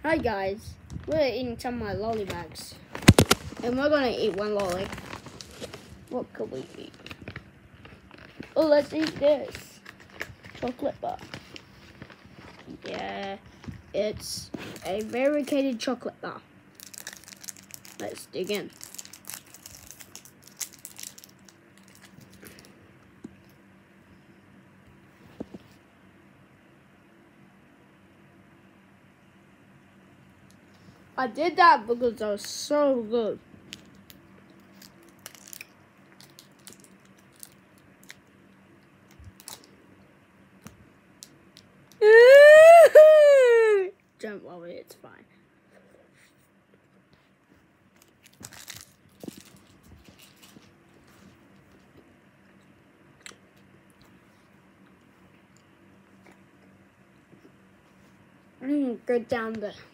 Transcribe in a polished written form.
Hi guys, we're eating some of my lolly bags. And we're gonna eat one lolly. What could we eat? Oh, let's eat this. Chocolate bar. Yeah, it's a variegated chocolate bar. Let's dig in. I did that because it was so good. Don't worry, it's fine. Go down there.